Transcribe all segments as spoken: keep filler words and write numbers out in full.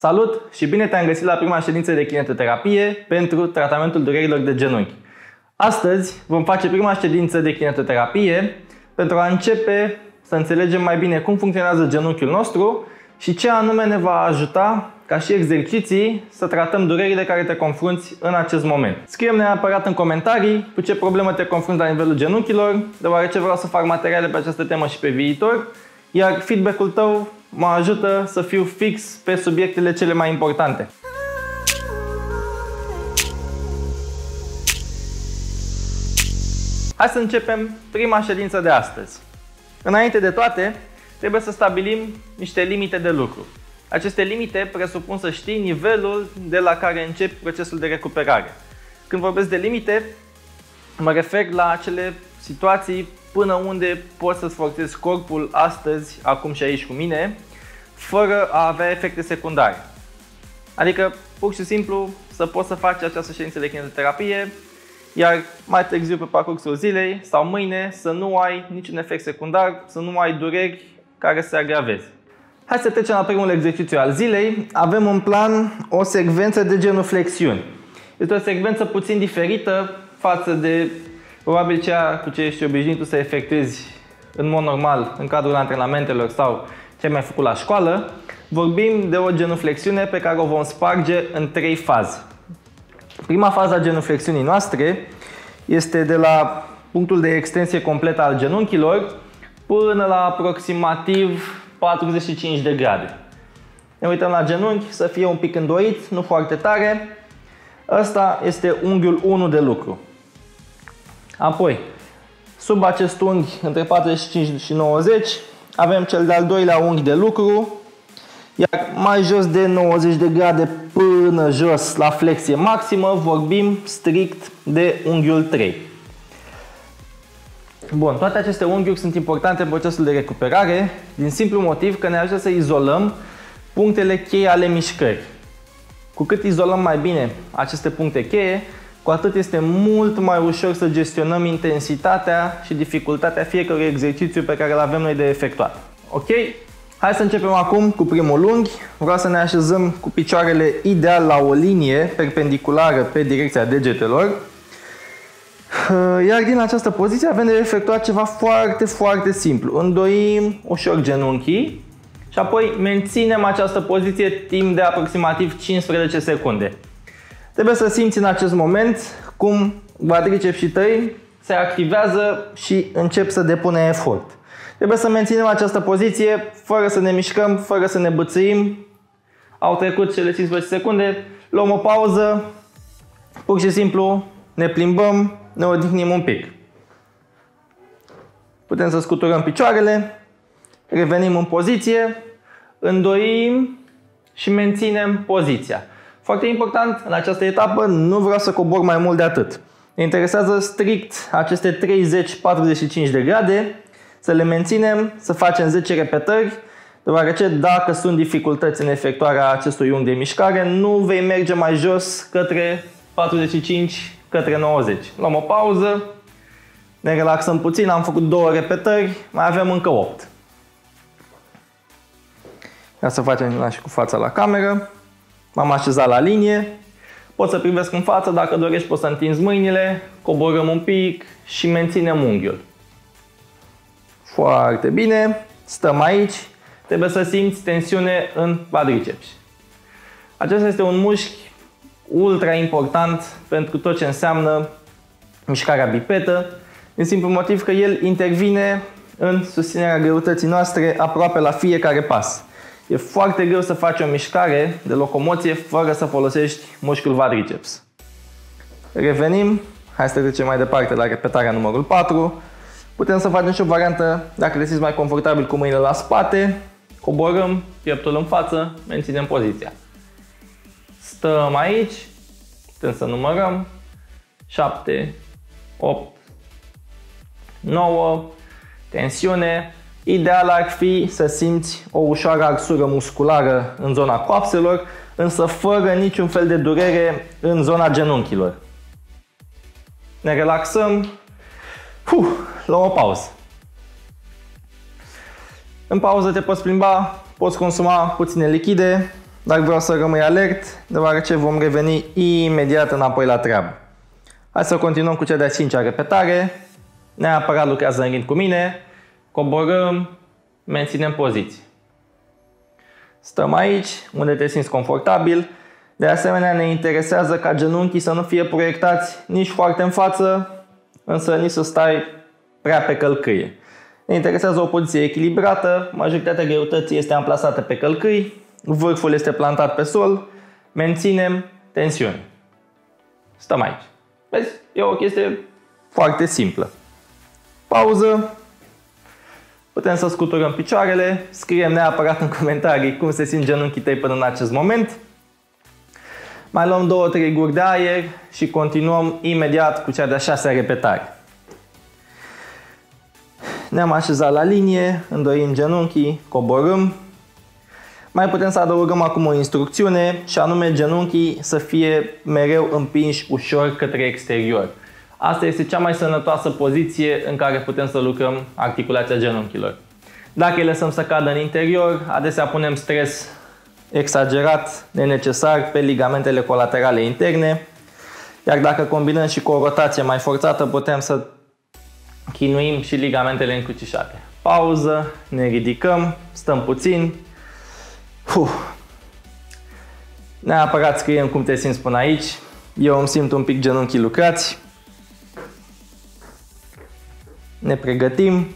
Salut și bine te-am găsit la prima ședință de kinetoterapie pentru tratamentul durerilor de genunchi. Astăzi vom face prima ședință de kinetoterapie pentru a începe să înțelegem mai bine cum funcționează genunchiul nostru și ce anume ne va ajuta ca și exerciții să tratăm durerile care te confrunți în acest moment. Scrie-mi neapărat în comentarii cu ce problemă te confrunți la nivelul genunchilor, deoarece vreau să fac materiale pe această temă și pe viitor, iar feedback-ul tău mă ajută să fiu fix pe subiectele cele mai importante. Hai să începem prima ședință de astăzi. Înainte de toate, trebuie să stabilim niște limite de lucru. Aceste limite presupun să știi nivelul de la care începi procesul de recuperare. Când vorbesc de limite, mă refer la acele situații până unde poți să-ți forțezi corpul astăzi, acum și aici cu mine, fără a avea efecte secundare. Adică, pur și simplu, să poți să faci această ședință de kinetoterapie, iar mai târziu pe parcursul zilei sau mâine să nu ai niciun efect secundar, să nu ai dureri care să se agraveze. Hai să trecem la primul exercițiu al zilei. Avem în plan o secvență de genuflexiuni. Este o secvență puțin diferită față de probabil cea cu ce ești obișnuit tu să efectuezi în mod normal în cadrul antrenamentelor sau ce ai mai făcut la școală. Vorbim de o genuflexiune pe care o vom sparge în trei faze. Prima fază a genuflexiunii noastre este de la punctul de extensie completă al genunchilor până la aproximativ patruzeci și cinci de grade. Ne uităm la genunchi să fie un pic îndoit, nu foarte tare. Ăsta este unghiul unu de lucru. Apoi, sub acest unghi, între patruzeci și cinci și nouăzeci, avem cel de-al doilea unghi de lucru, iar mai jos de nouăzeci de grade până jos la flexie maximă, vorbim strict de unghiul trei. Bun, toate aceste unghiuri sunt importante în procesul de recuperare, din simplu motiv că ne ajută să izolăm punctele cheie ale mișcării. Cu cât izolăm mai bine aceste puncte cheie, cu atât este mult mai ușor să gestionăm intensitatea și dificultatea fiecărui exercițiu pe care îl avem noi de efectuat. Ok? Hai să începem acum cu primul unghi. Vreau să ne așezăm cu picioarele ideal la o linie perpendiculară pe direcția degetelor. Iar din această poziție avem de efectuat ceva foarte, foarte simplu. Îndoim ușor genunchii și apoi menținem această poziție timp de aproximativ cincisprezece secunde. Trebuie să simți în acest moment cum quadricepsii tăi se activează și încep să depună efort. Trebuie să menținem această poziție fără să ne mișcăm, fără să ne bățâim. Au trecut cele cincisprezece secunde, luăm o pauză, pur și simplu ne plimbăm, ne odihnim un pic. Putem să scuturăm picioarele, revenim în poziție, îndoim și menținem poziția. Foarte important, în această etapă nu vreau să cobor mai mult de atât. Ne interesează strict aceste treizeci patruzeci și cinci de grade, să le menținem, să facem zece repetări, deoarece dacă sunt dificultăți în efectuarea acestui unghi de mișcare, nu vei merge mai jos către patruzeci și cinci, către nouăzeci. Luăm o pauză, ne relaxăm puțin, am făcut două repetări, mai avem încă opt. Ia să facem și cu fața la cameră. M-am așezat la linie. Pot să privesc în față, dacă dorești poți să întinzi mâinile, coborăm un pic și menținem unghiul. Foarte bine, stăm aici. Trebuie să simți tensiune în quadriceps. Acesta este un mușchi ultra important pentru tot ce înseamnă mișcarea bipetă, din simplu motiv că el intervine în susținerea greutății noastre aproape la fiecare pas. E foarte greu să faci o mișcare de locomoție fără să folosești mușchiul quadriceps. Revenim, hai să trecem mai departe la repetarea numărul patru. Putem să facem și o variantă, dacă te simți mai confortabil, cu mâinile la spate. Coborâm, pieptul în față, menținem poziția. Stăm aici, putem să numărăm. șapte, opt, nouă, tensiune. Ideal ar fi să simți o ușoară arsură musculară în zona coapselor, însă fără niciun fel de durere în zona genunchilor. Ne relaxăm. Uf, luăm o pauză. În pauză te poți plimba, poți consuma puține lichide, dar vreau să rămâi alert, deoarece vom reveni imediat înapoi la treabă. Hai să continuăm cu cea de-a cincea repetare. Neapărat lucrează în rând cu mine. Coborâm, menținem poziție. Stăm aici, unde te simți confortabil. De asemenea, ne interesează ca genunchii să nu fie proiectați nici foarte în față, însă nici să stai prea pe călcâie. Ne interesează o poziție echilibrată, majoritatea greutății este amplasată pe călcâi, vârful este plantat pe sol, menținem tensiune. Stăm aici. Vezi? E o chestie foarte simplă. Pauză. Putem să scuturăm picioarele, scriem neapărat în comentarii cum se simt genunchii tăi până în acest moment. Mai luăm două trei guri de aer și continuăm imediat cu cea de-a șasea repetare. Ne-am așezat la linie, îndoim genunchii, coborâm. Mai putem să adăugăm acum o instrucțiune și anume genunchii să fie mereu împinși ușor către exterior. Asta este cea mai sănătoasă poziție în care putem să lucrăm articulația genunchilor. Dacă îi lăsăm să cadă în interior, adesea punem stres exagerat, nenecesar pe ligamentele colaterale interne, iar dacă combinăm și cu o rotație mai forțată, putem să chinuim și ligamentele încrucișate. Pauză, ne ridicăm, stăm puțin. Uf. Neapărat scriem cum te simți până aici. Eu îmi simt un pic genunchii lucrați. Ne pregătim.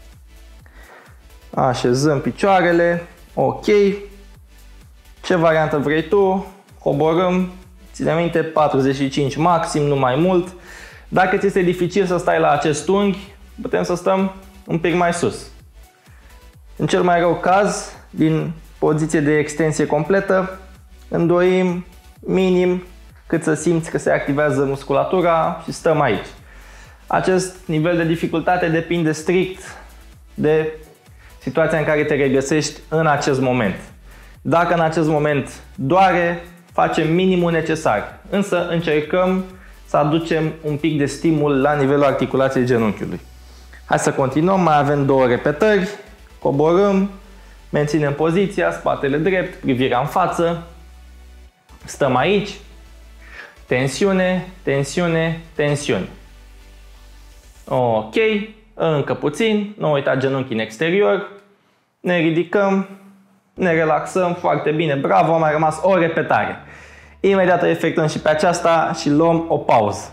Așezăm picioarele. Ok. Ce variantă vrei tu? Coborâm. Ține minte, patruzeci și cinci maxim, nu mai mult. Dacă ți este dificil să stai la acest unghi, putem să stăm un pic mai sus. În cel mai rău caz, din poziție de extensie completă, îndoim minim cât să simți că se activează musculatura și stăm aici. Acest nivel de dificultate depinde strict de situația în care te regăsești în acest moment. Dacă în acest moment doare, facem minimul necesar, însă încercăm să aducem un pic de stimul la nivelul articulației genunchiului. Hai să continuăm, mai avem două repetări. Coborâm, menținem poziția, spatele drept, privirea în față. Stăm aici. Tensiune, tensiune, tensiune. Ok, încă puțin, nu uita genunchii în exterior. Ne ridicăm, ne relaxăm, foarte bine, bravo, a mai rămas o repetare. Imediat o efectuăm și pe aceasta și luăm o pauză.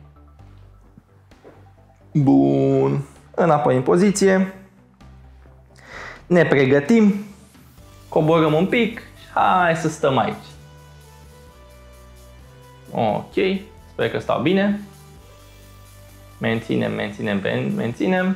Bun. Înapoi în poziție. Ne pregătim. Coborâm un pic și hai să stăm aici. Ok. Sper că stau bine. Menținem, menținem, menținem.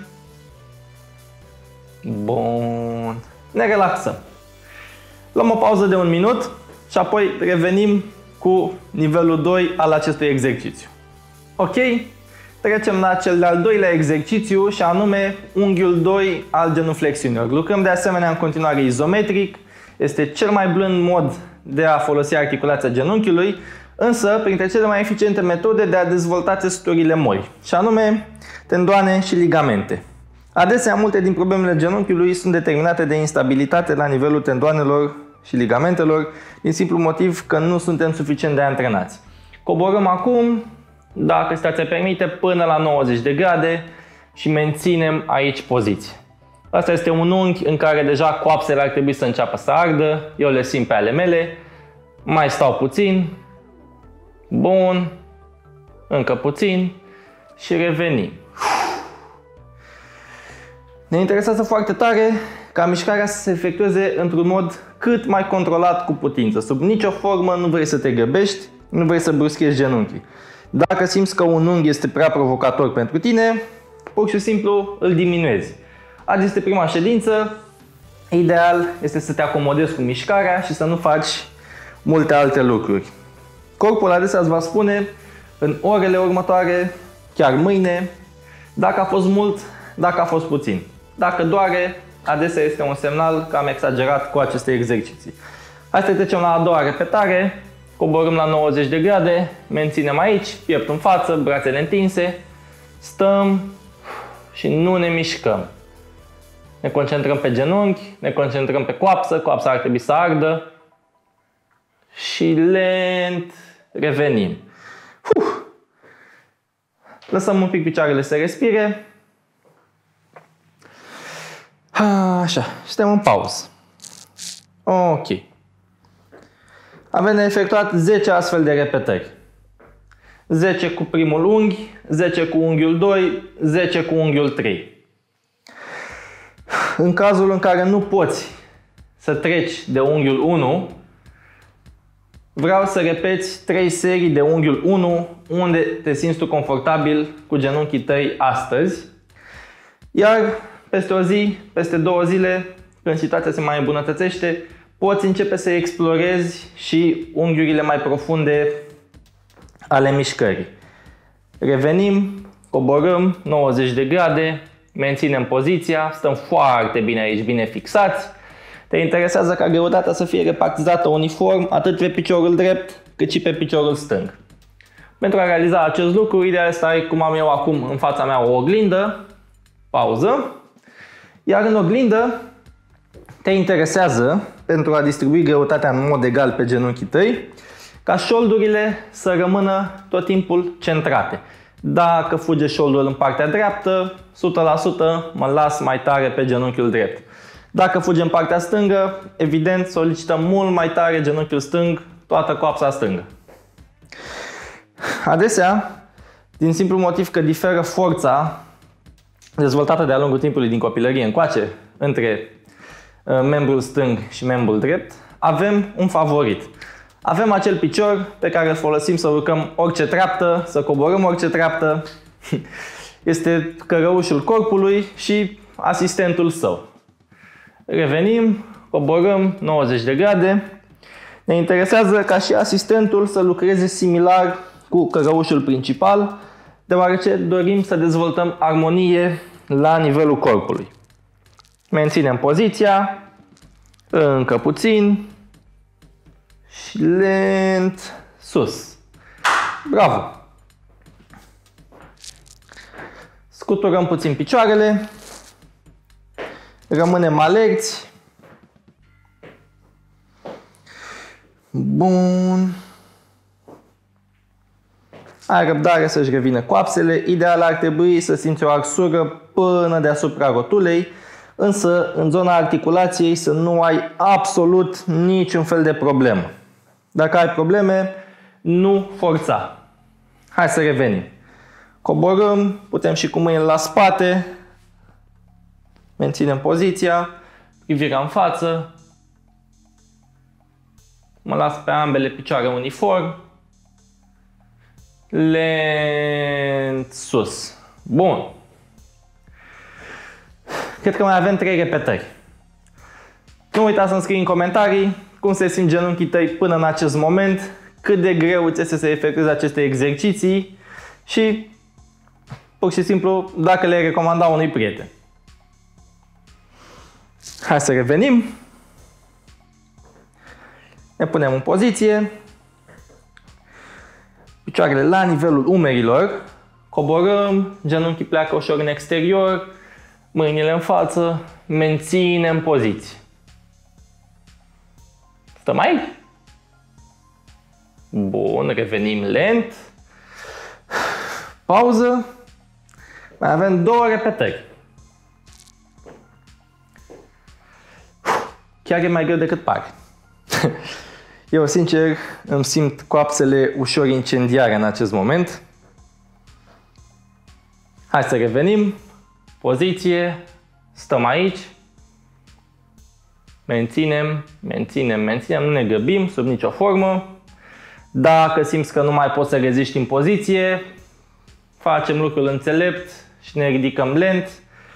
Bun. Ne relaxăm. Luăm o pauză de un minut și apoi revenim cu nivelul doi al acestui exercițiu. Ok? Trecem la cel de-al doilea exercițiu și anume unghiul doi al genuflexiunilor. Lucrăm de asemenea în continuare izometric. Este cel mai blând mod de a folosi articulația genunchiului, însă printre cele mai eficiente metode de a dezvolta țesuturile moli, și anume tendoane și ligamente. Adesea, multe din problemele genunchiului sunt determinate de instabilitate la nivelul tendoanelor și ligamentelor, din simplu motiv că nu suntem suficient de antrenați. Coborâm acum, dacă situația permite, până la nouăzeci de grade și menținem aici poziție. Asta este un unghi în care deja coapsele ar trebui să înceapă să ardă, eu le simt pe ale mele, mai stau puțin, bun, încă puțin și revenim. Ne interesează foarte tare ca mișcarea să se efectueze într-un mod cât mai controlat cu putință. Sub nicio formă nu vrei să te grăbești, nu vrei să bruschești genunchii. Dacă simți că un unghi este prea provocator pentru tine, pur și simplu îl diminuezi. Azi este prima ședință, ideal este să te acomodezi cu mișcarea și să nu faci multe alte lucruri. Corpul adesea îți va spune în orele următoare, chiar mâine, dacă a fost mult, dacă a fost puțin. Dacă doare, adesea este un semnal că am exagerat cu aceste exerciții. Hai să trecem la a doua repetare. Coborâm la nouăzeci de grade, menținem aici, piept în față, brațele întinse, stăm și nu ne mișcăm. Ne concentrăm pe genunchi, ne concentrăm pe coapsă, coapsa ar trebui să ardă. și lent revenim. Uf. Lăsăm un pic picioarele să respire. Așa, suntem în pauză. Ok. Avem de efectuat zece astfel de repetări. zece cu primul unghi, zece cu unghiul doi, zece cu unghiul trei. În cazul în care nu poți să treci de unghiul unu, vreau să repeți trei serii de unghiul unu unde te simți tu confortabil cu genunchii tăi astăzi. Iar peste o zi, peste două zile, când situația se mai îmbunătățește, poți începe să explorezi și unghiurile mai profunde ale mișcării. Revenim, coborâm nouăzeci de grade, menținem poziția, stăm foarte bine aici, bine fixați. Te interesează ca greutatea să fie repartizată uniform atât pe piciorul drept cât și pe piciorul stâng. Pentru a realiza acest lucru, ideal este să ai, cum am eu acum în fața mea, o oglindă, pauză, iar în oglindă te interesează, pentru a distribui greutatea în mod egal pe genunchii tăi, ca șoldurile să rămână tot timpul centrate. Dacă fuge șoldul în partea dreaptă, o sută la sută mă las mai tare pe genunchiul drept. Dacă fuge în partea stângă, evident solicităm mult mai tare genunchiul stâng, toată coapsa stângă. Adesea, din simplu motiv că diferă forța dezvoltată de-a lungul timpului din copilărie încoace între membrul stâng și membrul drept, avem un favorit. Avem acel picior pe care îl folosim să urcăm orice treaptă, să coborâm orice treaptă. Este cărăușul corpului și asistentul său. Revenim, coborâm nouăzeci de grade. Ne interesează ca și asistentul să lucreze similar cu cărăușul principal, deoarece dorim să dezvoltăm armonie la nivelul corpului. Menținem poziția, încă puțin și lent sus. Bravo! Scuturăm puțin picioarele, rămânem alerți. Bun. Ai răbdare să-și revină coapsele. Ideal ar trebui să simți o arsură până deasupra rotulei, însă în zona articulației să nu ai absolut niciun fel de problemă. Dacă ai probleme, nu forța. Hai să revenim. Coborâm, putem și cu mâinile la spate. Menținem poziția, privirea în față. Mă las pe ambele picioare uniform. Lent sus. Bun. Cred că mai avem trei repetări. Nu uita să-mi scrii în comentarii cum se simt genunchii tăi până în acest moment, cât de greu ți este să efectuezi aceste exerciții și pur și simplu dacă le-ai recomanda unui prieten. Hai să revenim. Ne punem în poziție. Picioarele la nivelul umerilor. Coborâm, genunchii pleacă ușor în exterior, mâinile în față, menținem poziție. Stăm aici? Bun, revenim lent. Pauză. Mai avem două repetări. Chiar e mai greu decât pare. Eu, sincer, îmi simt coapsele ușor incendiare în acest moment. Hai să revenim. Poziție. Stăm aici. Menținem, menținem, menținem. Nu ne grăbim sub nicio formă. Dacă simți că nu mai poți să reziști în poziție, facem lucrul înțelept și ne ridicăm lent.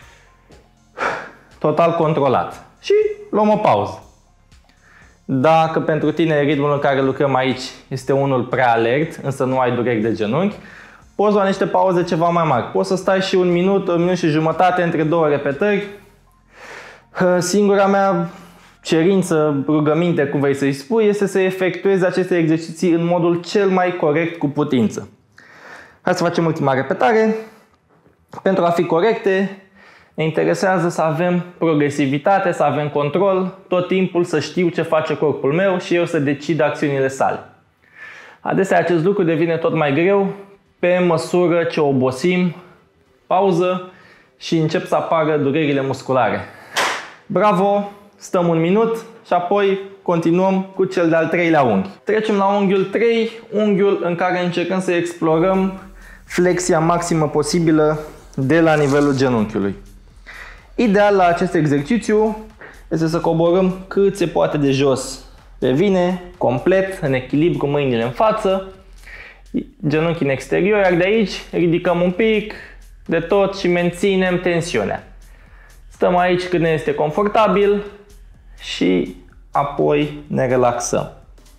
Total controlat. Și luăm o pauză. Dacă pentru tine ritmul în care lucrăm aici este unul prea alert, însă nu ai dureri de genunchi, poți lua niște pauze ceva mai mari. Poți să stai și un minut, un minut și jumătate între două repetări. Singura mea cerință, rugăminte, cum vrei să-i spui, este să efectuezi aceste exerciții în modul cel mai corect cu putință. Hai să facem ultima repetare. Pentru a fi corecte, Ne interesează să avem progresivitate, să avem control, tot timpul să știu ce face corpul meu și eu să decid acțiunile sale. Adesea acest lucru devine tot mai greu pe măsură ce obosim, pauză și încep să apară durerile musculare. Bravo! Stăm un minut și apoi continuăm cu cel de-al treilea unghi. Trecem la unghiul trei, unghiul în care încercăm să explorăm flexia maximă posibilă de la nivelul genunchiului. Ideal la acest exercițiu este să coborâm cât se poate de jos pe vine, complet, în echilibru cu mâinile în față, genunchi în exterior, iar de aici ridicăm un pic de tot și menținem tensiunea. Stăm aici cât ne este confortabil și apoi ne relaxăm.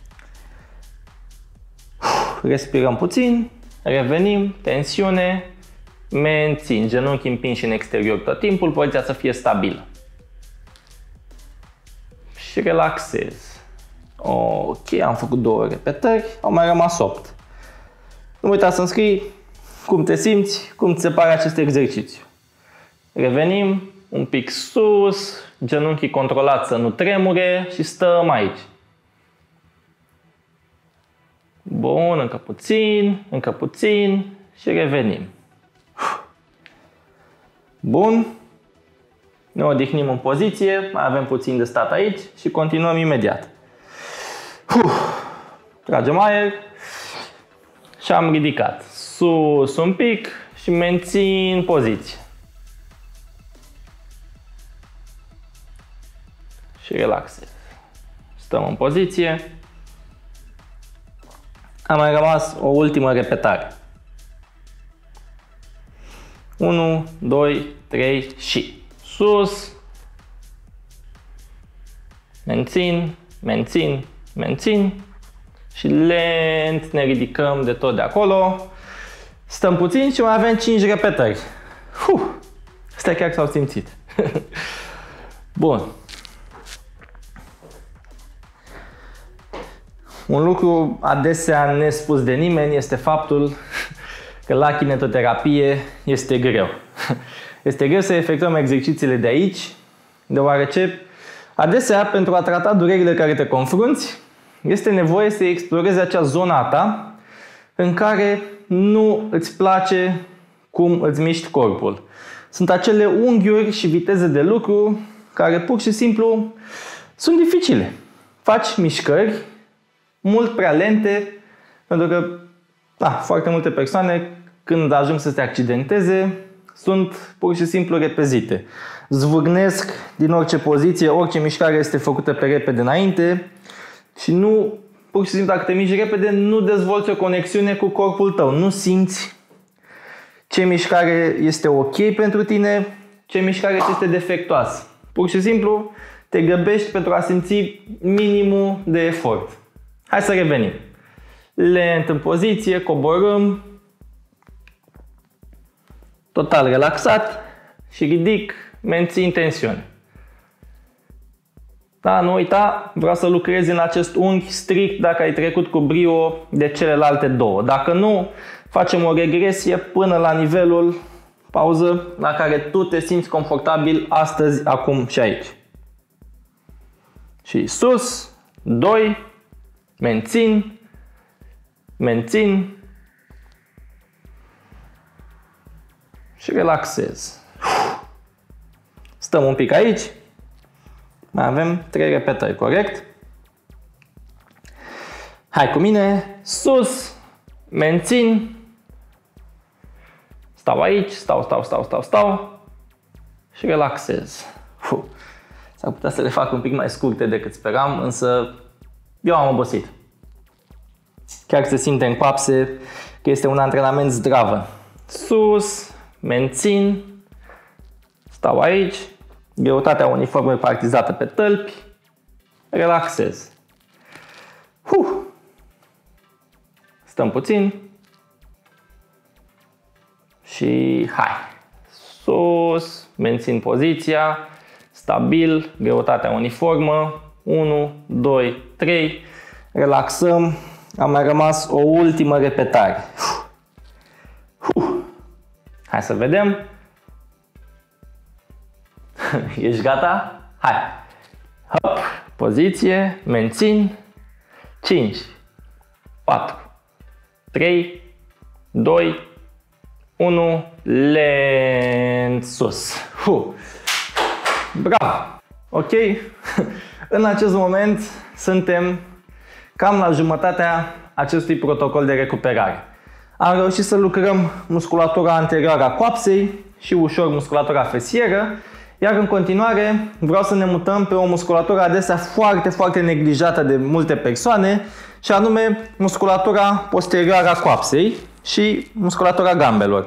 Respirăm puțin, revenim, tensiune, mențin, genunchi împinși în exterior tot timpul, poziția să fie stabilă. Și relaxez. Ok, am făcut două repetări, au mai rămas opt. Nu uita să-mi scrii cum te simți, cum ți se pare acest exercițiu. Revenim un pic sus, genunchii controlați să nu tremure și stăm aici. Bun, încă puțin, încă puțin și revenim. Bun. Ne odihnim în poziție, mai avem puțin de stat aici și continuăm imediat. Tragem aer și am ridicat. Sus un pic și mențin poziție. Și relaxez. Stăm în poziție. A mai rămas o ultimă repetare. unu, doi, trei și sus. Mențin, mențin, mențin. Și lent ne ridicăm de tot de acolo. Stăm puțin și mai avem cinci repetări. Uf, astea chiar s-au simțit. Bun. Un lucru adesea nespus de nimeni este faptul că la kinetoterapie este greu. Este greu să efectuăm exercițiile de aici, deoarece adesea pentru a trata durerile care te confrunți, este nevoie să explorezi acea zonă a ta în care nu îți place cum îți miști corpul. Sunt acele unghiuri și viteze de lucru care pur și simplu sunt dificile. Faci mișcări mult prea lente, pentru că da, foarte multe persoane când ajung să se accidenteze sunt pur și simplu repezite. Zvârnesc din orice poziție, orice mișcare este făcută pe repede înainte și nu, pur și simplu dacă te miști repede, nu dezvolți o conexiune cu corpul tău. Nu simți ce mișcare este ok pentru tine, ce mișcare este defectuoasă. Pur și simplu te grăbești pentru a simți minimul de efort. Hai să revenim. Lent în poziție, coborâm. Total relaxat și ridic, mențin tensiune. Da, nu uita, vreau să lucrezi în acest unghi strict dacă ai trecut cu brio de celelalte două. Dacă nu, facem o regresie până la nivelul, pauză, la care tu te simți confortabil astăzi, acum și aici. Și sus, doi, mențin, mențin și relaxez. Stăm un pic aici. Mai avem trei repetări, corect? Hai cu mine, sus, mențin, stau aici, stau, stau, stau, stau, stau și relaxez. S-ar putea să le fac un pic mai scurte decât speram, însă eu am obosit. Chiar se simte în coapse că este un antrenament zdravă. Sus, mențin, stau aici, greutatea uniformă repartizată pe tălpi, relaxez. Huh. Stăm puțin și hai. Sus, mențin poziția, stabil, greutatea uniformă, unu, doi, trei, relaxăm, am mai rămas o ultimă repetare. Huh. Hai să vedem. Ești gata? Hai! Hop! Poziție, mențin. cinci, patru, trei, doi, unu, lent sus. Huh. Bravo! Ok? În acest moment suntem cam la jumătatea acestui protocol de recuperare. Am reușit să lucrăm musculatura anterioară a coapsei și ușor musculatura fesieră, iar în continuare vreau să ne mutăm pe o musculatură adesea foarte, foarte neglijată de multe persoane, și anume musculatura posterioară a coapsei și musculatura gambelor.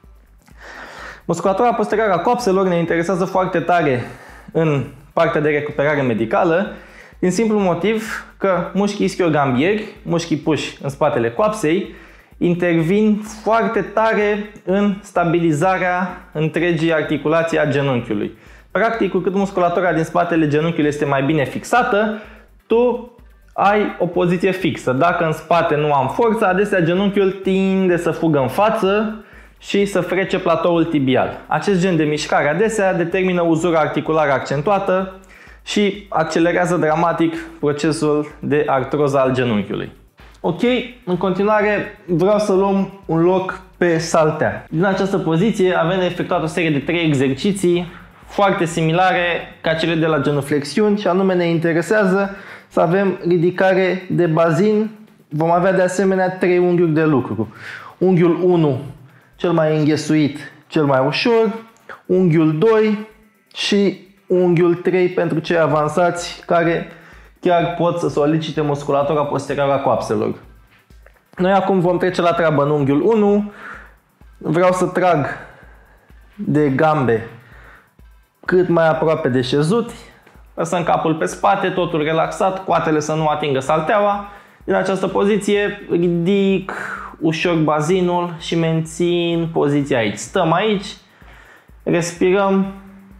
Musculatura posterioară a coapselor ne interesează foarte tare în partea de recuperare medicală, din simplu motiv că mușchii ischiogambieri, mușchii puși în spatele coapsei, intervin foarte tare în stabilizarea întregii articulații a genunchiului. Practic, cu cât musculatura din spatele genunchiului este mai bine fixată, tu ai o poziție fixă. Dacă în spate nu am forță, adesea genunchiul tinde să fugă în față și să frece platoul tibial. Acest gen de mișcare adesea determină uzura articulară accentuată și accelerează dramatic procesul de artroză al genunchiului. Ok, în continuare vreau să luăm un loc pe saltea. Din această poziție avem de efectuat o serie de trei exerciții foarte similare ca cele de la genuflexiuni, și anume ne interesează să avem ridicare de bazin. Vom avea de asemenea trei unghiuri de lucru. Unghiul unu, cel mai înghesuit, cel mai ușor, unghiul doi și unghiul trei pentru cei avansați care chiar pot să solicite musculatura posterioară a coapselor. Noi acum vom trece la treabă în unghiul unu. Vreau să trag de gambe cât mai aproape de șezut. Lăsăm capul pe spate, totul relaxat, coatele să nu atingă salteaua. Din această poziție ridic ușor bazinul și mențin poziția aici. Stăm aici, respirăm,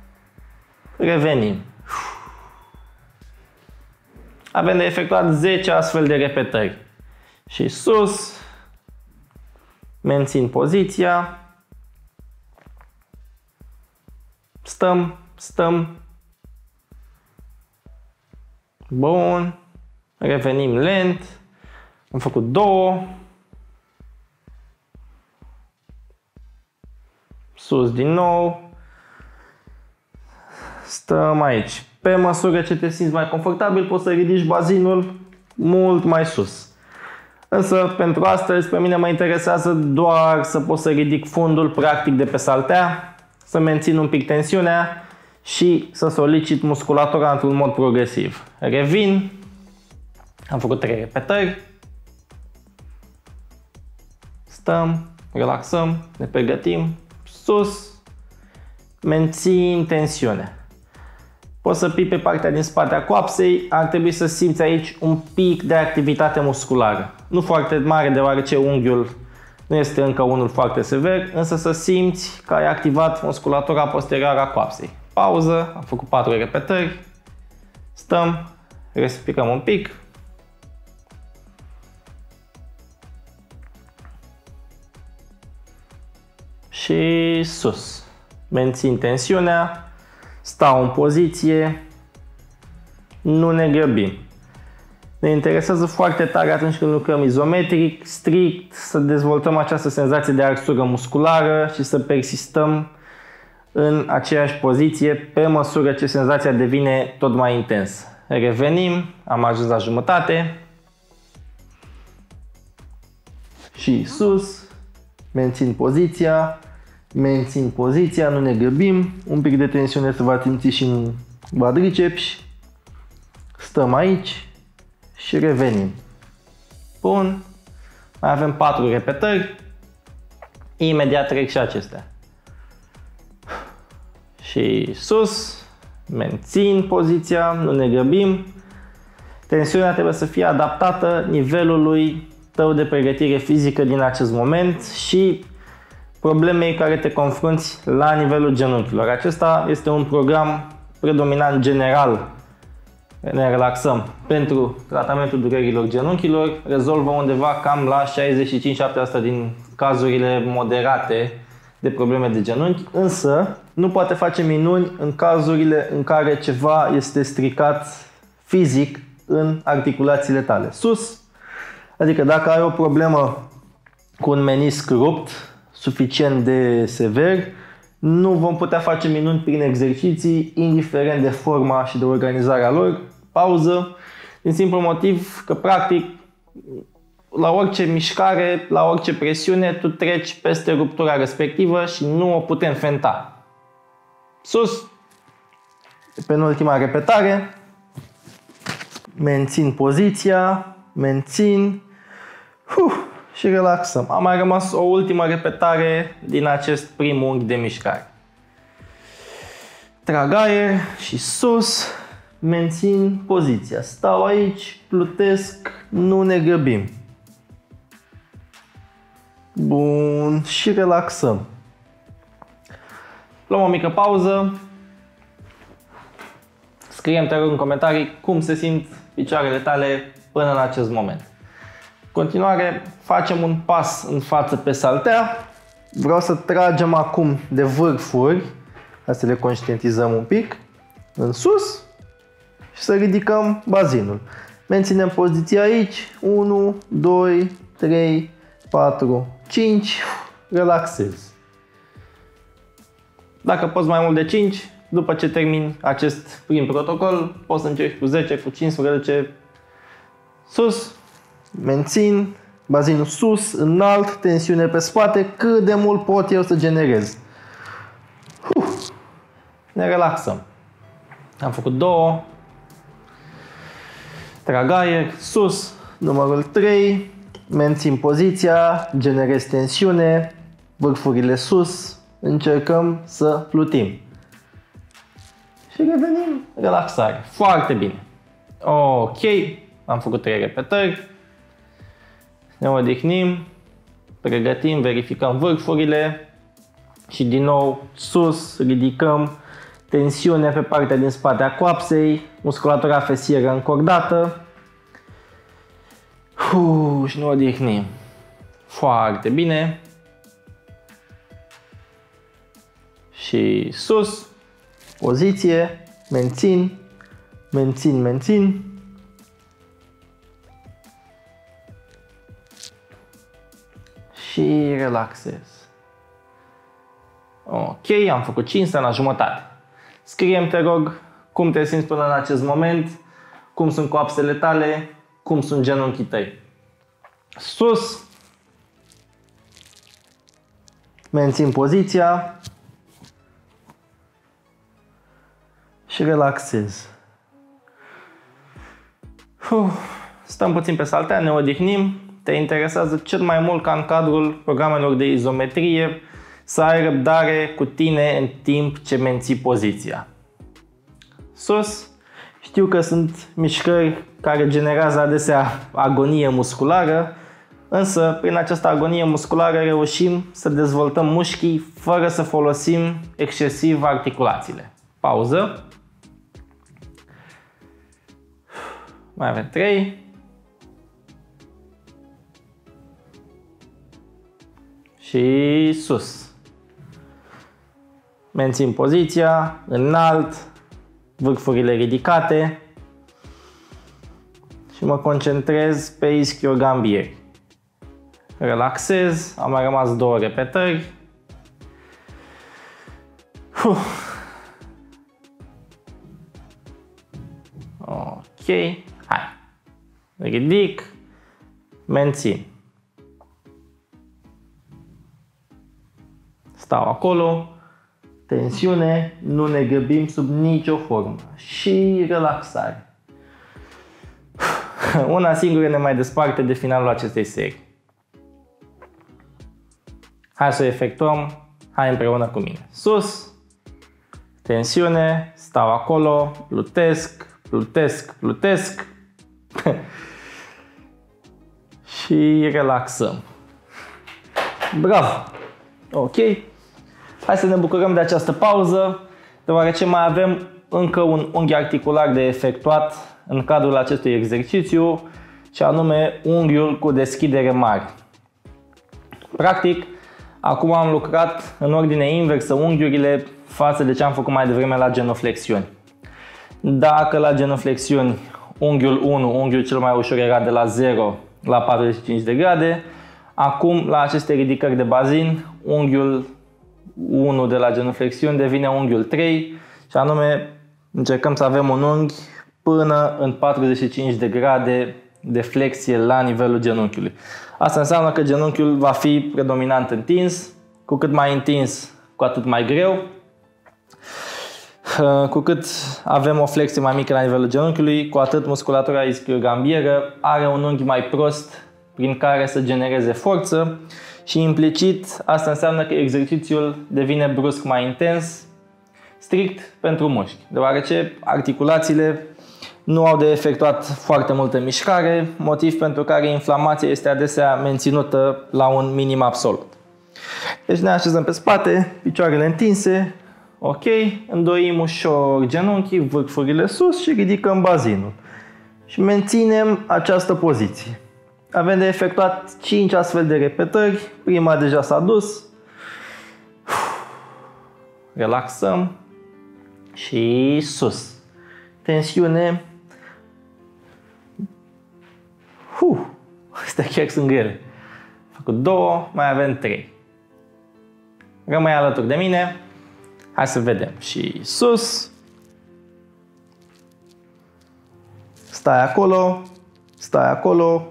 revenim. Avem de efectuat zece astfel de repetări. Și sus, mențin poziția, stăm, stăm, bun, revenim lent, am făcut două, sus din nou, stăm aici. Pe măsură ce te simți mai confortabil, poți să ridici bazinul mult mai sus. Însă, pentru astăzi, pe mine mă interesează doar să pot să ridic fundul practic de pe saltea, să mențin un pic tensiunea și să solicit musculatura într-un mod progresiv. Revin, am făcut trei repetări, stăm, relaxăm, ne pregătim, sus, mențin tensiunea. Poți să pui pe partea din spate a coapsei, ar trebui să simți aici un pic de activitate musculară. Nu foarte mare, deoarece unghiul nu este încă unul foarte sever, însă să simți că ai activat musculatura posterioară a coapsei. Pauză, am făcut patru repetări, stăm, respirăm un pic. Și sus. Mențin tensiunea. Stau în poziție, nu ne grăbim. Ne interesează foarte tare atunci când lucrăm izometric, strict, să dezvoltăm această senzație de arsură musculară și să persistăm în aceeași poziție pe măsură ce senzația devine tot mai intensă. Revenim, am ajuns la jumătate și sus, mențin poziția. Mențin poziția, nu ne grăbim, un pic de tensiune se va simți și în quadriceps. Stăm aici și revenim. Bun, mai avem patru repetări, imediat trec și acestea. Și sus, mențin poziția, nu ne grăbim. Tensiunea trebuie să fie adaptată nivelului tău de pregătire fizică din acest moment și problemei care te confrunți la nivelul genunchilor. Acesta este un program predominant general. Ne relaxăm pentru tratamentul durerilor genunchilor. Rezolvă undeva cam la șaizeci și cinci la șaptezeci la sută din cazurile moderate de probleme de genunchi, însă nu poate face minuni în cazurile în care ceva este stricat fizic în articulațiile tale. Sus, adică dacă ai o problemă cu un menisc rupt suficient de sever, nu vom putea face minuni prin exerciții, indiferent de forma și de organizarea lor. Pauză, din simplu motiv că practic la orice mișcare, la orice presiune, tu treci peste ruptura respectivă și nu o putem fenta. Sus, penultima repetare, mențin poziția, mențin uf, și relaxăm. A mai rămas o ultimă repetare din acest prim unghi de mișcare. Trag aer și sus, mențin poziția. Stau aici, plutesc, nu ne grăbim. Bun, și relaxăm. Luăm o mică pauză. Scrie-mi, te rog, în comentarii cum se simt picioarele tale până în acest moment. În continuare, facem un pas în față pe saltea. Vreau să tragem acum de vârfuri, ca să le conștientizăm un pic, în sus și să ridicăm bazinul. Menținem poziția aici, unu, doi, trei, patru, cinci, relaxez. Dacă poți mai mult de cinci, după ce termin acest prim protocol, poți să încerci cu zece, cu cincisprezece, sus, mențin, bazinul sus, înalt, tensiune pe spate, cât de mult pot eu să generez. Uf, ne relaxăm. Am făcut două, trag aer, sus, numărul trei, mențin poziția, generez tensiune, vârfurile sus, încercăm să plutim. Și revenim, relaxare. Foarte bine. Ok, am făcut trei repetări. Ne odihnim, pregătim, verificăm vârfurile și din nou sus, ridicăm, tensiune pe partea din spate a coapsei, musculatura fesieră încordată. Uu, și ne odihnim. Foarte bine. Și sus, poziție, mențin, mențin, mențin. Și relaxez. Ok, am făcut cinci la jumătate. Scrie-mi, te rog, cum te simți până în acest moment, cum sunt coapsele tale, cum sunt genunchii tăi. Sus, mențin poziția și relaxez. Uf, stăm puțin pe saltea, ne odihnim. Te interesează cel mai mult ca în cadrul programelor de izometrie să ai răbdare cu tine în timp ce menții poziția. Sus, știu că sunt mișcări care generează adesea agonie musculară, însă prin această agonie musculară reușim să dezvoltăm mușchii fără să folosim excesiv articulațiile. Pauză. Mai avem trei. Și sus. Mențin poziția, înalt, vârfurile ridicate și mă concentrez pe ischiogambieri. Relaxez, am mai rămas două repetări. Uf. Ok, hai. Ridic, mențin. Stau acolo, tensiune, nu ne grăbim sub nicio formă și relaxare. Una singură ne mai desparte de finalul acestei serii. Hai să o efectuăm, hai împreună cu mine. Sus, tensiune, stau acolo, plutesc, plutesc, plutesc și relaxăm. Bravo! Ok. Hai să ne bucurăm de această pauză, deoarece mai avem încă un unghi articular de efectuat în cadrul acestui exercițiu, și anume unghiul cu deschidere mare. Practic, Acum am lucrat în ordine inversă unghiurile față de ce am făcut mai devreme la genuflexiuni. Dacă la genuflexiuni unghiul unu, unghiul cel mai ușor, era de la zero la patruzeci și cinci de grade, acum la aceste ridicări de bazin, unghiul unu de la genuflexiuni devine unghiul trei și anume încercăm să avem un unghi până în patruzeci și cinci de grade de flexie la nivelul genunchiului. Asta înseamnă că genunchiul va fi predominant întins, cu cât mai întins, cu atât mai greu. Cu cât avem o flexie mai mică la nivelul genunchiului, cu atât musculatura ischiogambiară are un unghi mai prost prin care să genereze forță și implicit asta înseamnă că exercițiul devine brusc mai intens, strict pentru mușchi, deoarece articulațiile nu au de efectuat foarte multă mișcare, motiv pentru care inflamația este adesea menținută la un minim absolut. Deci ne așezăm pe spate, picioarele întinse, ok, îndoim ușor genunchii, vârfurile sus și ridicăm bazinul. Și menținem această poziție. Avem de efectuat cinci astfel de repetări, prima deja s-a dus. Relaxăm și sus. Tensiune. Huh, astea chiar sunt grele. Am făcut două, mai avem trei. Rămâi alături de mine. Hai să vedem. Și sus. Stai acolo. Stai acolo.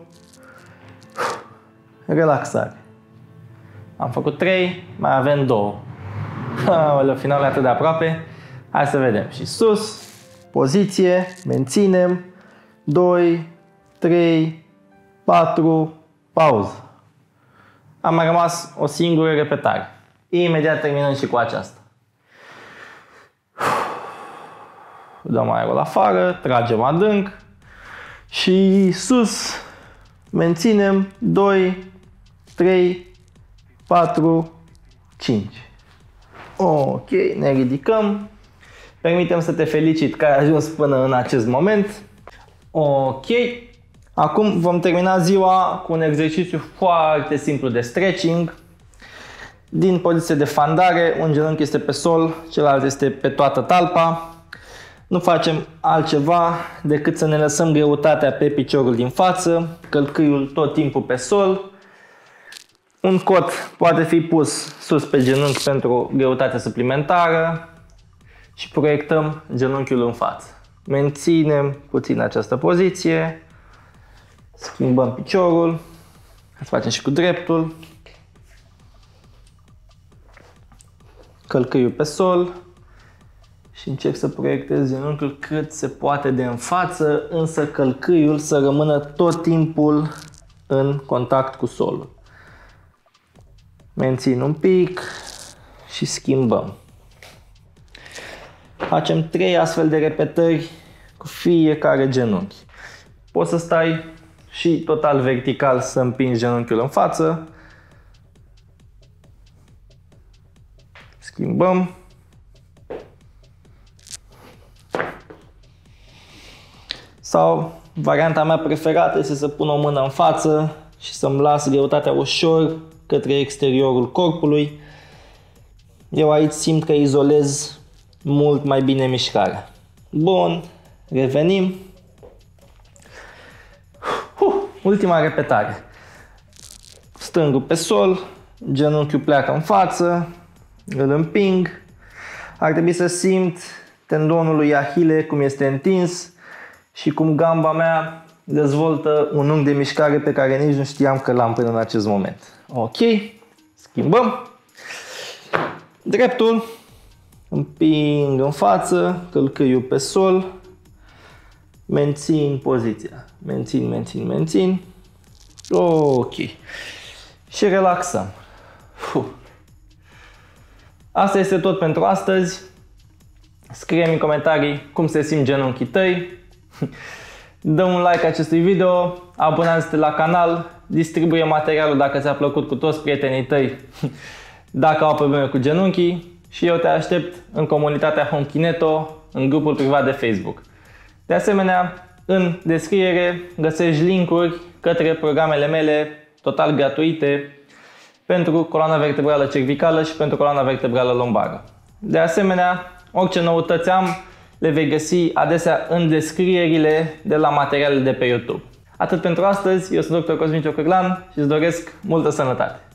Relaxare. Am făcut trei, mai avem două. La final e atât de aproape. Hai să vedem. Și sus. Poziție. Menținem. doi, trei, patru, pauză. Am mai rămas o singură repetare. Imediat terminăm și cu aceasta. Dăm aerul afară, tragem adânc și sus. Menținem doi, trei, patru, cinci. Ok, ne ridicăm. Permitem să te felicit că ai ajuns până în acest moment. Ok. Acum vom termina ziua cu un exercițiu foarte simplu de stretching. Din poziție de fandare, un genunchi este pe sol, celălalt este pe toată talpa. Nu facem altceva decât să ne lăsăm greutatea pe piciorul din față, călcâiul tot timpul pe sol. Un cot poate fi pus sus pe genunchi pentru greutate suplimentară și proiectăm genunchiul în față. Menținem puțin această poziție, schimbăm piciorul, să facem și cu dreptul, călcâiul pe sol și încerc să proiectez genunchiul cât se poate de în față, însă călcâiul să rămână tot timpul în contact cu solul. Mențin un pic și schimbăm. Facem trei astfel de repetări cu fiecare genunchi. Poți să stai și total vertical să împingi genunchiul în față. Schimbăm. Sau varianta mea preferată este să pun o mână în față și să-mi las greutatea ușor către exteriorul corpului. Eu aici simt că izolez mult mai bine mișcarea. Bun, revenim. Uh, ultima repetare. Stângul pe sol, genunchiul pleacă în față, îl împing. Ar trebui să simt tendonul lui Ahile cum este întins și cum gamba mea dezvoltă un unghi de mișcare pe care nici nu știam că l-am până în acest moment. Ok, schimbăm. Dreptul, împing în față, călcâiul pe sol, mențin poziția, mențin, mențin, mențin. Ok, și relaxăm. Fuh. Asta este tot pentru astăzi. Scrie-mi în comentarii cum se simt genunchii tăi. Dă un like acestui video, abonează-te la canal, distribuie materialul dacă ți-a plăcut cu toți prietenii tăi dacă au probleme cu genunchii și eu te aștept în comunitatea Home Kineto, în grupul privat de Facebook. De asemenea, în descriere găsești linkuri către programele mele total gratuite pentru coloana vertebrală cervicală și pentru coloana vertebrală lombară. De asemenea, orice noutăți am le vei găsi adesea în descrierile de la materialele de pe YouTube. Atât pentru astăzi, eu sunt doctor Cosmin Ciocârlan și îți doresc multă sănătate!